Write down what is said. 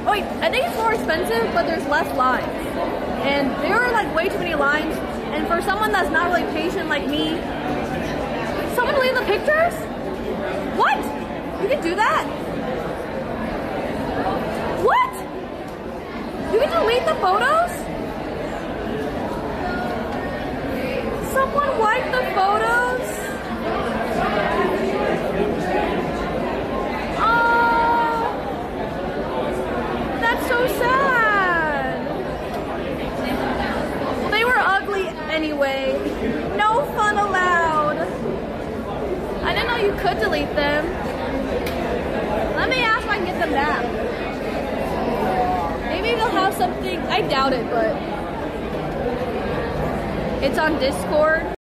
Oh wait, I think it's more expensive, but there's less lines. And there are like way too many lines. And for someone that's not really patient like me, someone delete the pictures? What? You can do that? What? You can delete the photos? Someone wiped the photos? Oh, that's so sad. Well, they were ugly anyway. No fun allowed. I didn't know you could delete them. Let me ask if I can get them back. Maybe they'll have something. I doubt it, but it's on Discord.